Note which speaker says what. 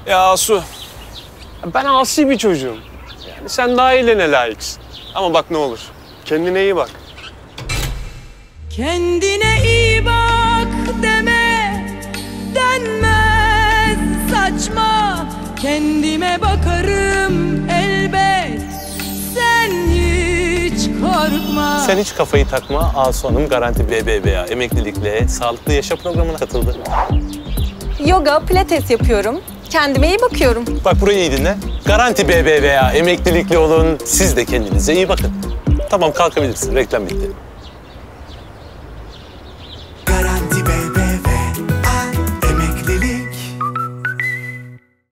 Speaker 1: Ya Asu, ben asi bir çocuğum. Yani sen daha iyilerine layıksın. Ama bak ne olur, kendine iyi bak.
Speaker 2: Kendine iyi bak deme, denmez saçma. Kendime bakarım elbet, sen hiç korkma.
Speaker 3: Sen hiç kafayı takma. Asu Hanım Garanti BBVA emeklilikle sağlıklı yaşam programına katıldı.
Speaker 4: Yoga, pilates yapıyorum. Kendime iyi bakıyorum.
Speaker 3: Bak burayı iyi dinle. Garanti BBVA emeklilikli olun. Siz de kendinize iyi bakın. Tamam kalkabilirsin. Reklam bitti.